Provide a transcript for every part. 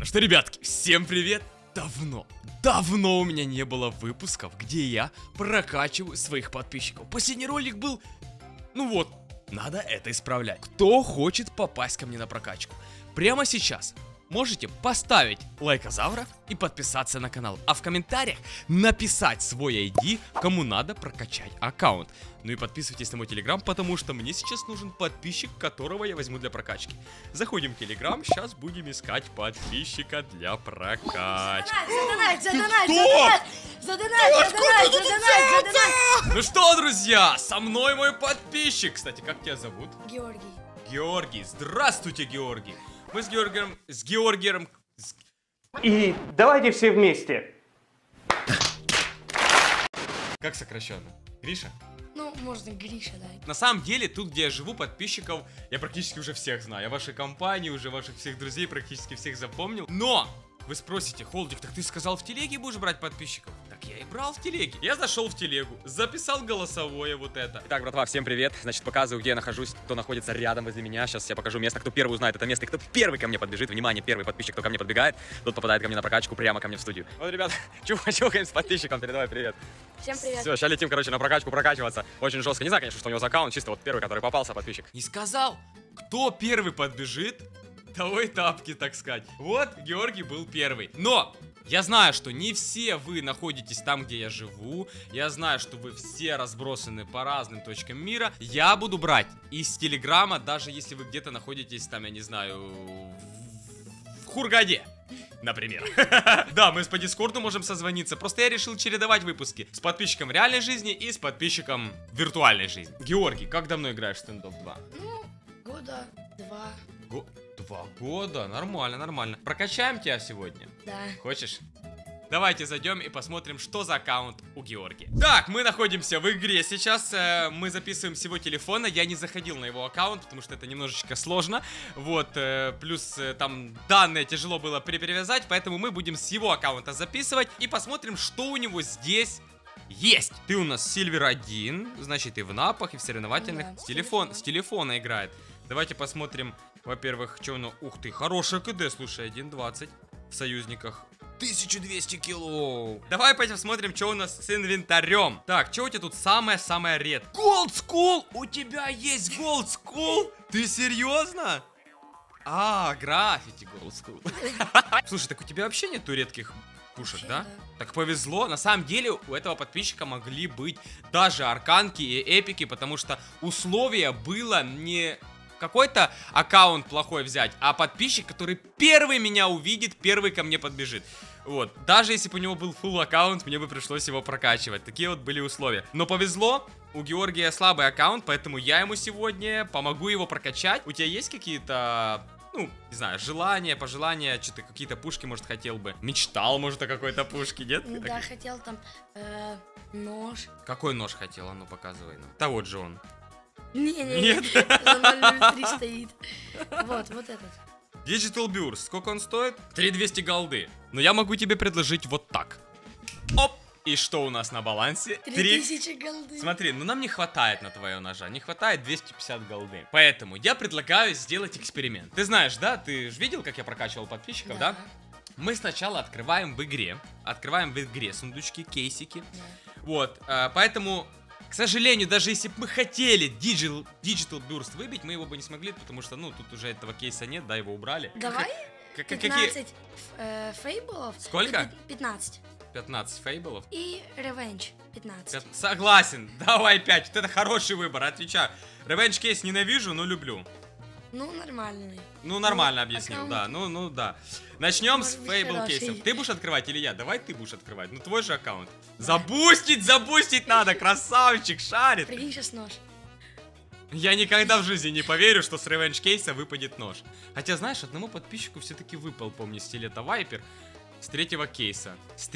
Ну что, ребятки, всем привет! Давно у меня не было выпусков, где я прокачиваю своих подписчиков. Последний ролик был, ну вот, надо это исправлять. Кто хочет попасть ко мне на прокачку? Прямо сейчас можете поставить лайкозавра и подписаться на канал. А в комментариях написать свой ID, кому надо прокачать аккаунт. Ну и подписывайтесь на мой телеграм, потому что мне сейчас нужен подписчик, которого я возьму для прокачки. Заходим в телеграм, сейчас будем искать подписчика для прокачки. Задонать! Ну что, друзья, со мной мой подписчик. Кстати, как тебя зовут? Георгий. Георгий. Здравствуйте, Георгий. Мы с Георгием... И давайте все вместе. Как сокращенно? Гриша? Ну, можно Гриша, да. На самом деле, тут, где я живу, подписчиков я практически уже всех знаю. Я вашей компании, уже ваших всех друзей практически всех запомнил. Но! Вы спросите, Холдик, так ты сказал, в телеге будешь брать подписчиков? Так я и брал в телеге. Я зашел в телегу, записал голосовое вот это. Итак, братва, всем привет. Значит, показываю, где я нахожусь, кто находится рядом возле меня. Сейчас я покажу место, кто первый узнает это место, и кто первый ко мне подбежит. Внимание, первый подписчик, кто ко мне подбегает, тот попадает ко мне на прокачку прямо ко мне в студию. Вот, ребят, чухаем с подписчиком, передавай привет. Всем привет. Все, сейчас летим, короче, на прокачку прокачиваться. Очень жестко. Не знаю, конечно, что у него за аккаунт, чисто вот первый, который попался, подписчик. Не сказал, кто первый подбежит, того и тапки, так сказать. Вот, Георгий был первый. Но! Я знаю, что не все вы находитесь там, где я живу. Я знаю, что вы все разбросаны по разным точкам мира. Я буду брать из Телеграма, даже если вы где-то находитесь там, я не знаю, в Хургаде, например. Да, мы по Дискорду можем созвониться. Просто я решил чередовать выпуски с подписчиком реальной жизни и с подписчиком виртуальной жизни. Георгий, как давно играешь в стендоп 2? Ну, года два. 2 года? Нормально, нормально. Прокачаем тебя сегодня? Да. Хочешь? Давайте зайдем и посмотрим, что за аккаунт у Георгия. Так, мы находимся в игре сейчас. Мы записываем с его телефона. Я не заходил на его аккаунт, потому что это немножечко сложно. Вот, плюс там данные тяжело было перевязать, поэтому мы будем с его аккаунта записывать и посмотрим, что у него здесь есть. Ты у нас Сильвер 1, значит, и в напах, и в соревновательных. Да, С телефона играет. Давайте посмотрим, во-первых, что у него... Ух ты, хорошая КД, слушай, 1.20 в союзниках. 1200 кило. Давай пойдем посмотрим, что у нас с инвентарем. Так, что у тебя тут самое-самое редкое? Gold Skull! У тебя есть Gold Skull? Ты серьезно? А, граффити Gold Skull. Слушай, так у тебя вообще нету редких пушек, да? Так повезло. На самом деле у этого подписчика могли быть даже арканки и эпики, потому что условие было не... какой-то аккаунт плохой взять, а подписчик, который первый меня увидит, первый ко мне подбежит. Вот, даже если бы у него был full аккаунт, мне бы пришлось его прокачивать. Такие вот были условия. Но повезло, у Георгия слабый аккаунт, поэтому я ему сегодня помогу его прокачать. У тебя есть какие-то, ну, не знаю, желания, пожелания, что-то, какие-то пушки, может, хотел бы? Мечтал, может, о какой-то пушке, нет? Да, хотел там нож. Какой нож хотел? А ну, показывай нам. Да вот же он. Не-не-не, Нет? за 0.03 стоит. Вот этот. Digital Burst, сколько он стоит? 3200 голды. Но я могу тебе предложить вот так. Оп! И что у нас на балансе? 3000 голды. Смотри, ну нам не хватает на твоего ножа, не хватает 250 голды. Поэтому я предлагаю сделать эксперимент. Ты знаешь, да? Ты же видел, как я прокачивал подписчиков, да? Мы сначала открываем в игре сундучки, кейсики. Да. Вот, поэтому... К сожалению, даже если бы мы хотели Digital Burst выбить, мы его бы не смогли, потому что, ну, тут уже этого кейса нет, да, его убрали. Давай 15 фейблов. Сколько? 15. 15 фейблов. И ревенж 15. Согласен, давай 5, вот это хороший выбор, отвечаю. Revenge кейс ненавижу, но люблю. Ну, нормальный. Ну, нормально объяснил, да, аккаунт. ну да. Начнем с Может быть, фейбл хороший. кейсов. Ты будешь открывать или я? Давай ты будешь открывать, ну твой же аккаунт. Забустить надо, красавчик, шарит. Прикинь, сейчас нож. Я никогда в жизни не поверю, что с ревенж кейса выпадет нож. Хотя, знаешь, одному подписчику все-таки выпал, помню, стилета Вайпер с третьего кейса.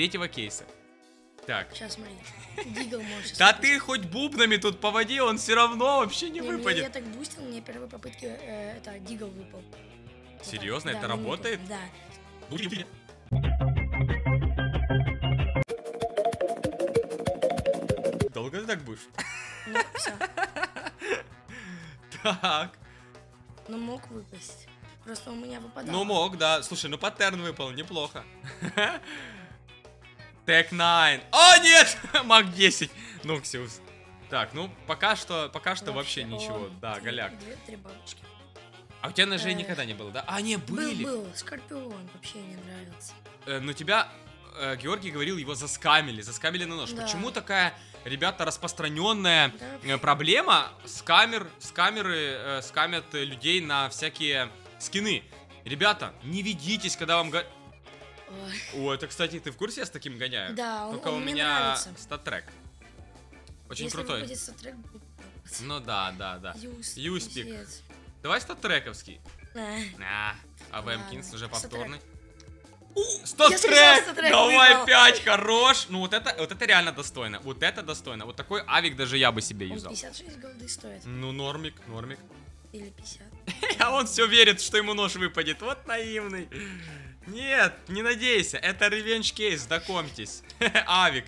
Так. Сейчас смотри. Дигл можешь. Да ты хоть бубнами тут поводи, он все равно вообще не Я выпадет. так бустил, мне первой попытки это дигл выпал. Серьезно, Да, это на работает? минуту. Да. Долго ты так будешь? Ну, все. Так. Ну, мог выпасть. Просто у меня выпадало. Ну, мог, да. Слушай, ну паттерн выпал, неплохо. Тек 9. О, нет! Мак 10. Ноксиус. Так, ну, пока что вообще ничего. Да, голяк. 2-3 бабочки. А у тебя ножей никогда не было, да? А, не, были. Был. Скорпион вообще не нравился. Но тебя, Георгий говорил, его заскамили на нож. Да. Почему такая, ребята, распространенная Да. проблема скамеры скамят людей на всякие скины? Ребята, не ведитесь, когда вам говорят... Ой. О, это, кстати, ты в курсе, я с таким гоняю? Да, Только он у мне меня нравится. стат-трек. Очень Если крутой. выпадет статрек, будет нравиться. Ну да. Юспик. Пиздец. Давай стат-трековский. Да. АВМ Ладно. Кинс уже Стат-трек. повторный. Я Стат-трек! сказала, стат-трек Давай выпал. 5, хорош! Ну вот это реально достойно. Вот это достойно. Вот такой авик даже я бы себе Он юзал. 56 голды стоит. Ну, нормик. Или 50. А он все верит, что ему нож выпадет. Вот наивный. Нет, не надейся. Это ревенж кейс, знакомьтесь. Авик.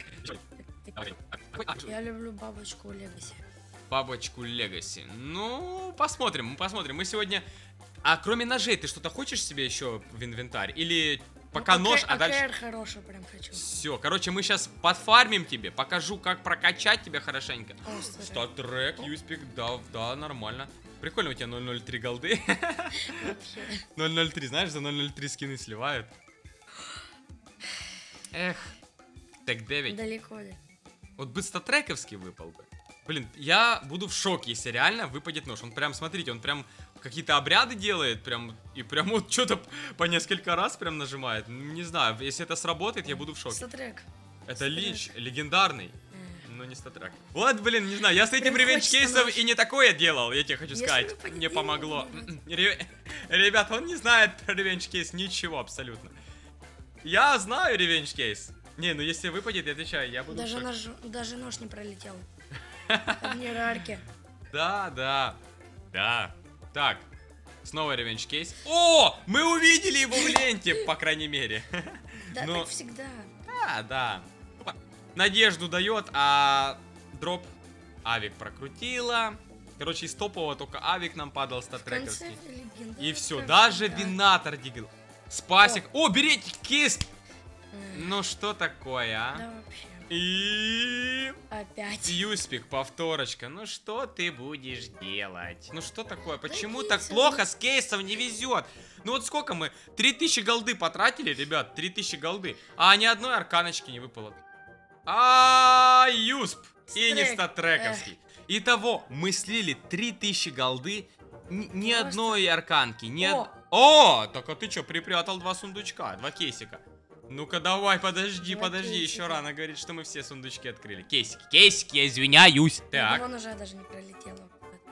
Я люблю бабочку Легаси. Бабочку Легаси. Ну, посмотрим. Мы сегодня... А кроме ножей, ты что-то хочешь себе еще в инвентарь? Или пока нож, а дальше... АКР хороший прям хочу. Все, короче, мы сейчас подфармим тебе. Покажу, как прокачать тебя хорошенько. О, статрек. Статрек, Юспик, да, нормально. Прикольно, у тебя 003 голды. Вообще. 003, знаешь, за 003 скины сливают. Эх, Тек 9. Далеко ли? Вот бы статрековский выпал бы. Блин, я буду в шоке, если реально выпадет нож. Он прям, смотрите, он прям какие-то обряды делает, прям, и прям вот что-то по несколько раз прям нажимает. Не знаю, если это сработает, я буду в шоке. Статрек. Это Лич, легендарный. Но не статрек. Вот, блин, не знаю, я с этим Прям ревенж хочется кейсом нож. и не такое делал, я тебе хочу Если сказать. выпадет, Мне я помогло. не Ребят, он не знает про ревенж кейс ничего абсолютно. Я знаю ревенж кейс. Не, ну если выпадет, я отвечаю, я буду в шоке. Даже нож не пролетел. Одни рарки. Да. Так, снова ревенж кейс. О, мы увидели его в ленте, по крайней мере. Да, Но- так всегда. Да. Надежду дает, а дроп авик прокрутила. Короче, из топового только авик нам падал В конце статрековский. легенда. И все, даже винатор дигл. Спасик. О, берите кейс. Ну что такое, а? Да вообще. И... Опять. Юспик, повторочка. Ну что ты будешь делать? Ну что такое? Почему кейсы, так плохо с кейсом не везет? Ну вот сколько мы? 3000 голды потратили, ребят? 3000 голды. А ни одной арканочки не выпало. Юсп. И не Стрек. статрековский. Итого, мы слили 3000 голды. Ни Просто. одной арканки. О! О, так а ты что, припрятал 2 сундучка, 2 кейсика. Ну-ка давай, подожди, Два еще кейсика. рано говорит, что мы все сундучки открыли. Кейсики, я извиняюсь. Его Так, ножа даже не пролетело.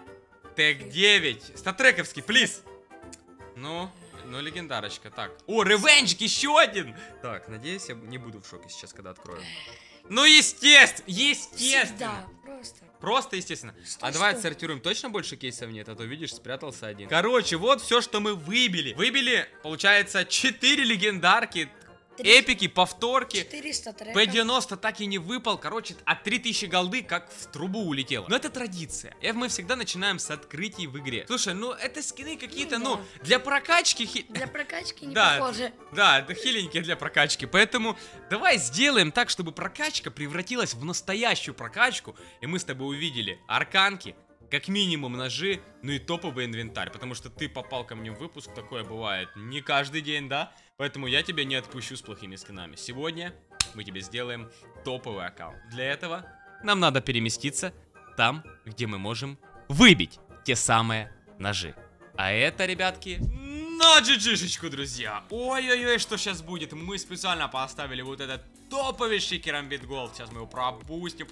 тег 9. Статрековский, плиз. Ну, легендарочка, так. О, ревенджик, еще один. Так, надеюсь, я не буду в шоке сейчас, когда открою. Ну, естественно. Всегда. Просто. Просто, естественно. Что, А давай что? отсортируем. Точно больше кейсов нет? А то, видишь, спрятался один. Короче, вот все, что мы выбили. Выбили, получается, 4 легендарки, эпики, повторки. 400 треков. P90 так и не выпал. Короче, от 3000 голды как в трубу улетело. Но это традиция. И мы всегда начинаем с открытий в игре. Слушай, ну это скины какие-то, Ну ну, для прокачки... Для прокачки не Да. похоже. Да, это хиленькие для прокачки. Поэтому давай сделаем так, чтобы прокачка превратилась в настоящую прокачку. И мы с тобой увидели арканки, как минимум ножи, ну и топовый инвентарь. Потому что ты попал ко мне в выпуск, такое бывает не каждый день, да? Поэтому я тебя не отпущу с плохими скинами. Сегодня мы тебе сделаем топовый аккаунт. Для этого нам надо переместиться там, где мы можем выбить те самые ножи. А это, ребятки, на GG-шечку, друзья. Ой-ой-ой, что сейчас будет? Мы специально поставили вот этот топовейший керамбит голд. Сейчас мы его пробустим.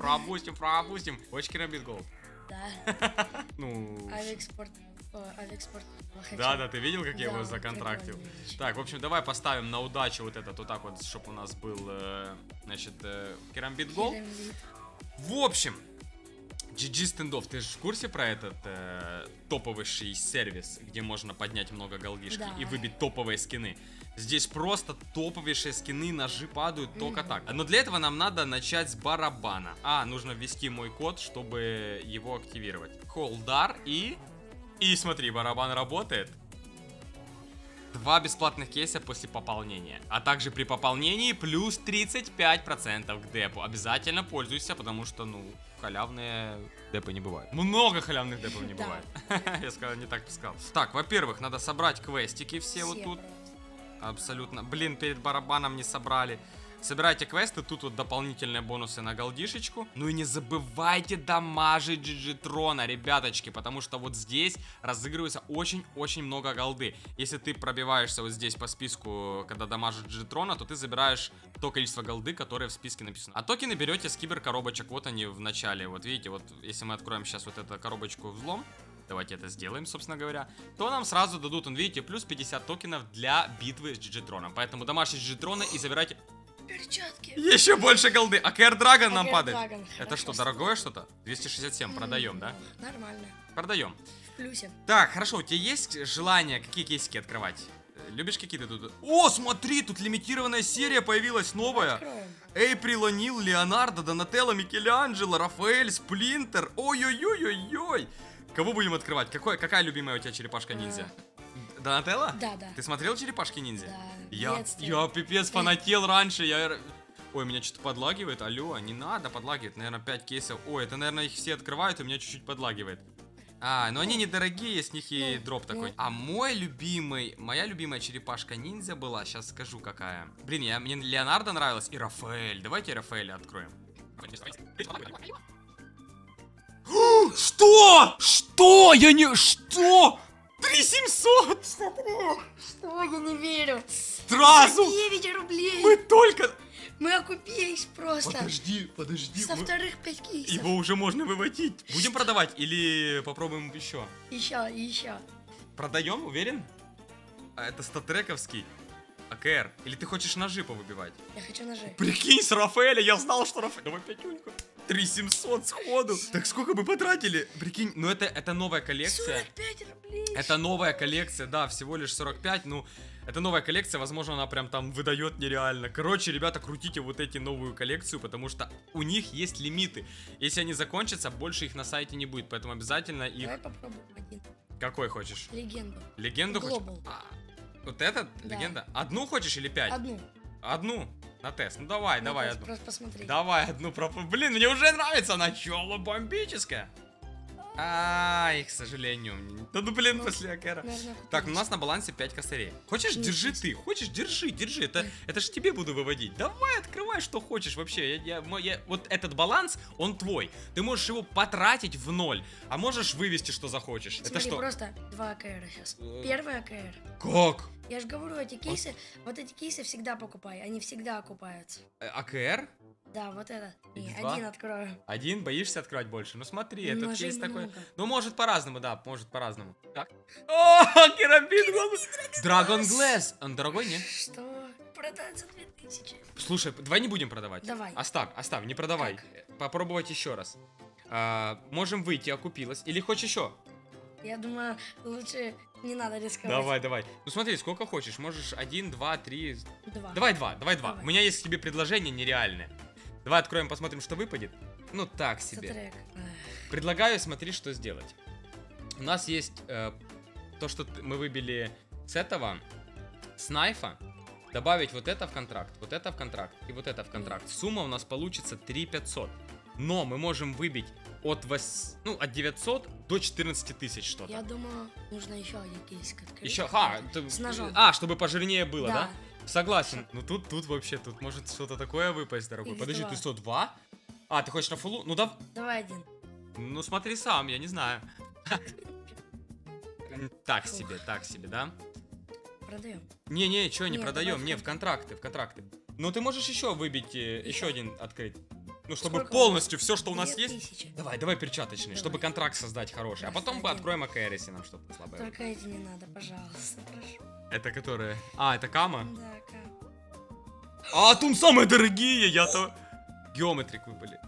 Очень керамбит голд. Да. Ну... Авиэкспорт. Авиэкспорт. Да, ты видел, как я его Да, законтрактил? прикольная вещь. Так, в общем, давай поставим на удачу вот этот, вот так вот, чтобы у нас был, значит, керамбит голд. Керамбит. В общем, GG стендов, ты же в курсе про этот топовейший сервис, где можно поднять много голдишки Да. и выбить топовые скины? Здесь просто топовейшие скины, ножи падают только так. Но для этого нам надо начать с барабана. Нужно ввести мой код, чтобы его активировать. Холдар и смотри, барабан работает. 2 бесплатных кейса после пополнения. А также при пополнении плюс 35% к депу. Обязательно пользуйся, потому что, ну, халявные депы не бывают. Много халявных депов не Да. бывает. Я сказал, не так сказал. Так, во-первых, надо собрать квестики все вот тут. просто. Абсолютно. Блин, перед барабаном не собрали. Собирайте квесты, тут вот дополнительные бонусы на голдишечку. Ну и не забывайте дамажить Джиджитрона, ребяточки, потому что вот здесь разыгрывается очень-очень много голды. Если ты пробиваешься вот здесь по списку, когда дамажишь Джиджитрона, то ты забираешь то количество голды, которое в списке написано. А токены берете с киберкоробочек, вот они в начале. Вот видите, вот если мы откроем сейчас вот эту коробочку взлом, давайте это сделаем, собственно говоря, то нам сразу дадут, видите, плюс 50 токенов для битвы с Джиджитроном. Поэтому домашние Джиджитрона и забирайте Перчатки. еще больше голды. А Кэр Драгон нам Кэр падает. Драгон, Это хорошо, что, что- дорогое что-то? 267, продаем, да? Нормально. Продаем. В плюсе. Так, хорошо, у тебя есть желание какие кейсики открывать? Любишь какие-то тут? О, смотри, тут лимитированная серия появилась новая. Откроем. Эйприл О'Нил, Леонардо, Донателло, Микеланджело, Рафаэль, Сплинтер. Ой-ой-ой-ой-ой. Кого будем открывать? Какая любимая у тебя черепашка-ниндзя? Донателло? Да, да. Ты смотрел черепашки-ниндзя? Да, в Я детстве. пипец фанател раньше, Ой, меня что-то подлагивает, алло, не надо, подлагивает, наверное, 5 кейсов. Ой, это, наверное, их все открывают, и меня чуть-чуть подлагивает. А, но они недорогие, с них и дроп такой. А моя любимая черепашка-ниндзя была, сейчас скажу какая. Блин, мне Леонардо нравилась и Рафаэль. Давайте Рафаэля откроем. Что? Что? Я не... Что? 3700? Что? Я не верю. Сразу! 9 рублей. Мы только... Мы окупились просто. Подожди. Со вторых 5 кейсов. Его уже можно выводить. Будем продавать или попробуем еще? Еще. Продаем, уверен? А это статрековский. АКР. Или ты хочешь ножи повыбивать? Я хочу ножи. Прикинь, с Рафаэля, я знал, что Рафаэль... Давай пятюньку. 3700 сходу. Так сколько мы потратили? Прикинь, ну это новая коллекция. 45 рублей. Это новая коллекция, да, всего лишь 45, ну, это новая коллекция, возможно, она прям там выдает нереально. Короче, ребята, крутите вот эти новую коллекцию, потому что у них есть лимиты. Если они закончатся, больше их на сайте не будет, поэтому обязательно их... Давай попробуем один. Какой хочешь? Легенду. Легенду хочешь? Global. Вот это? Да. Легенда? Одну хочешь или 5? Одну. Одну? На тест. Ну давай, давай Надо одну. просто посмотреть. Давай одну Блин, мне уже нравится начало бомбическое. Ай, к сожалению. Да ну блин, Ну, после Акера. наверное, Так, у нас на балансе 5 косарей. Хочешь, Ну, держи есть. ты. Хочешь, держи. Это ж тебе буду выводить. Давай, открывай, что хочешь вообще. Вот этот баланс, он твой. Ты можешь его потратить в ноль. А можешь вывести, что захочешь. Смотри, Это что? просто 2 АКР сейчас. Первый АКР. Как? Я же говорю, эти кейсы, вот эти кейсы всегда покупай, они всегда окупаются. АКР? Да, вот это. Не, Два? один открою. Один, боишься открывать больше? Ну смотри, этот Ножей кейс такой. много. Ну, может по-разному, да, может по-разному. Так. О, Керамбит, Драгон Глэс. Он дорогой, не? Что? Продать за 2000. Слушай, давай не будем продавать. Давай. Оставь, не продавай. Попробовать еще раз. Можем выйти, окупилась. Или хочешь еще? Я думаю, лучше не надо рисковать. Давай. Ну смотри, сколько хочешь. Можешь 1, 2, 3. 2. Давай 2. Давай. У меня есть к тебе предложение нереальное. Давай откроем, посмотрим, что выпадет. Ну так себе. Трек. Предлагаю, смотри, что сделать. У нас есть то, что мы выбили с этого, с найфа. Добавить вот это в контракт, вот это в контракт и вот это в контракт. Сумма у нас получится 3500. Но мы можем выбить от 900 до 14 тысяч что-то. Я думаю, нужно еще один кейсик открыть. Еще, С ножом. чтобы пожирнее было, да? Да. Согласен. Ну тут вообще, тут может что-то такое выпасть, дорогой. X2. Подожди, ты 102? А, ты хочешь на фулу? Ну да. Давай один. Ну смотри сам, я не знаю. Так себе, да? Продаем. Не, что, не Не, продаем, давай не, в контракты. Но ты можешь еще выбить, еще один открыть. Ну, чтобы Сколько? полностью все, что у нас 2000. есть. Давай перчаточный, Давай. чтобы контракт создать хороший. А потом мы Один. откроем АКР, если нам что-то слабое. Только эти не надо, пожалуйста, прошу. Это которые? А, это Кама? Да, как. А, тут самые дорогие, я-то... Геометрик выпали.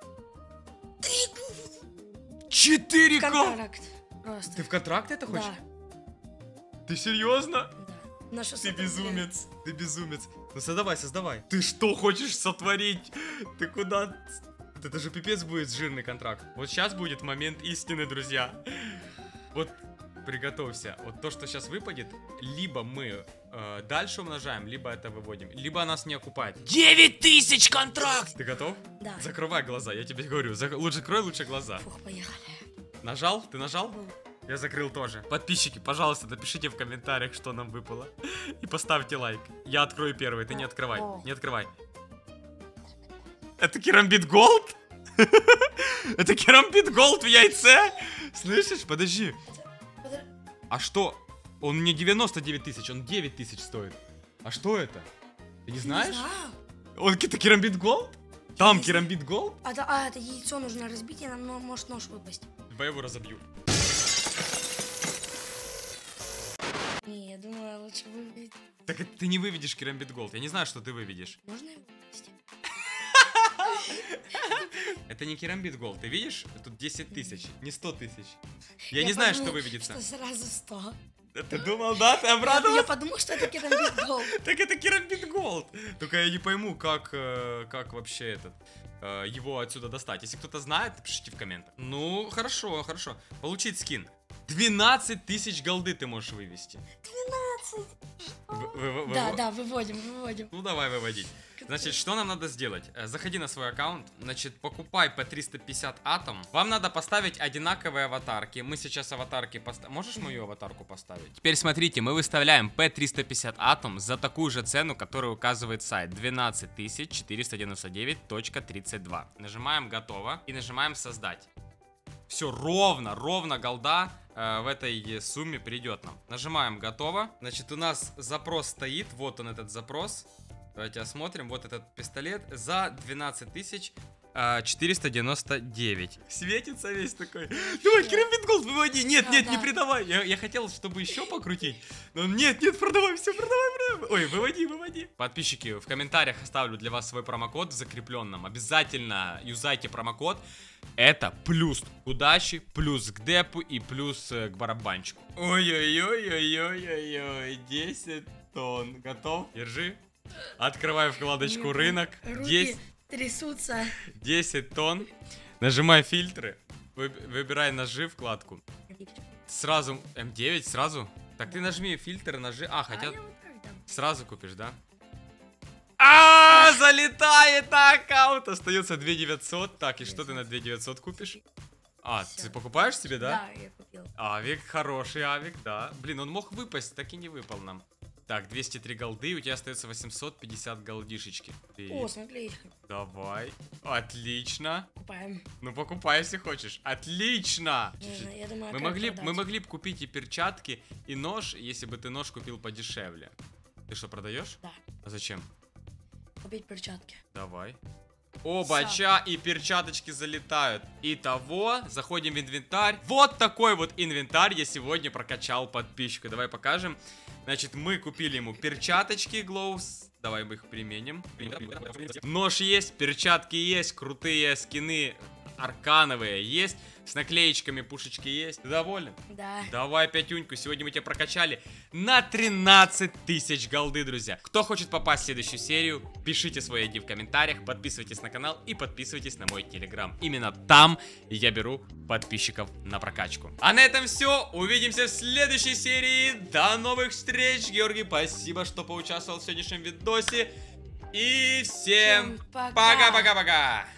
4К! Контракт. Просто. Ты в контракт это хочешь? Да, Ты серьезно? да. На 600 Ты рублей. безумец. Ну создавай. Ты что хочешь сотворить? Ты куда? Это же пипец будет жирный контракт. Вот сейчас будет момент истины, друзья. Вот приготовься. Вот то, что сейчас выпадет, либо мы дальше умножаем, либо это выводим, либо нас не окупает. 9000 контракт! Ты готов? Да. Закрывай глаза, я тебе говорю. Лучше крой, лучше глаза. Фух, поехали. Нажал? Ты нажал? Я закрыл тоже. Подписчики, пожалуйста, напишите в комментариях, что нам выпало. И поставьте лайк. Я открою первый, ты не открывай. Не открывай. Это Керамбит Голд? Это Керамбит Голд в яйце? Слышишь? Подожди. А что? Он не 99 тысяч, он 9 тысяч стоит. А что это? Ты не знаешь? Не знаю. Он это Керамбит Голд? Там Керамбит Голд? Это яйцо нужно разбить, и нам может нож выпасть. Я его разобью. Не, я думаю, лучше вывести. Так ты не выведешь Керамбит Голд. Я не знаю, что ты выведешь. Можно его вывести? Это не Керамбит Голд. Ты видишь? Тут 10 тысяч, не 100 тысяч. Я не знаю, что подумал, выведется. Что сразу 100. Ты думал, да? Ты Я обрадовался? подумал, что это Керамбит Голд. Так это Керамбит Голд. Только я не пойму, как вообще его отсюда достать. Если кто-то знает, пишите в комментах. Ну, хорошо, хорошо. Получить скин. 12 тысяч голды ты можешь вывести. 12. Да, выводим. Ну, давай выводить. Значит, что нам надо сделать? Заходи на свой аккаунт, значит, покупай по 350 атом. Вам надо поставить одинаковые аватарки. Мы сейчас аватарки поставим. Можешь мою аватарку поставить? Теперь смотрите, мы выставляем P350 атом за такую же цену, которую указывает сайт. 12499.32. Нажимаем «Готово» и нажимаем «Создать». Все, ровно голда в этой сумме придет нам. Нажимаем «Готово». Значит, у нас запрос стоит. Вот он, этот запрос. Давайте осмотрим. Вот этот пистолет за 12 499. Светится весь такой. Давай, Керамбит Голд, выводи. Нет, не придавай. Я хотел, чтобы еще покрутить. Но нет, продавай, все, продавай. Ой, выводи. Подписчики, в комментариях оставлю для вас свой промокод в закрепленном. Обязательно юзайте промокод. Это плюс к удаче, плюс к депу и плюс к барабанчику. Ой-ой-ой, 10 тонн. Готов? Держи. Открывай вкладочку рынок. Руки трясутся. 10 тонн. Нажимай фильтры. Выбирай ножи вкладку. Сразу М9, сразу. Так ты нажми фильтры, ножи. Хотя сразу купишь, да? Залетает на аккаунт. Остается 2900. Так, и что ты на 2900 купишь? Ты покупаешь себе, да? Да, я купил. Авик, хороший авик, да. Блин, он мог выпасть, так и не выпал нам. Так, 203 голды, у тебя остается 850 голдишечки. О, с наклеечкой. Давай. Отлично. Купаем. Ну, покупай, если хочешь. Отлично. Я думаю, Мы могли бы купить и перчатки, и нож, если бы ты нож купил подешевле. Ты что, продаешь? Да. А зачем? Купить перчатки. Давай. Бача, и перчаточки залетают. Итого, заходим в инвентарь. Вот такой вот инвентарь я сегодня прокачал подписчику. Давай покажем. Значит, мы купили ему перчаточки, gloves. Давай мы их применим. Нож есть, перчатки есть, крутые скины аркановые есть. С наклеечками пушечки есть. Ты доволен? Да. Давай пятюньку. Сегодня мы тебя прокачали на 13 тысяч голды, друзья. Кто хочет попасть в следующую серию, пишите свои ID в комментариях, подписывайтесь на канал и подписывайтесь на мой телеграм. Именно там я беру подписчиков на прокачку. А на этом все. Увидимся в следующей серии. До новых встреч. Георгий, спасибо, что поучаствовал в сегодняшнем видосе. И всем пока-пока-пока.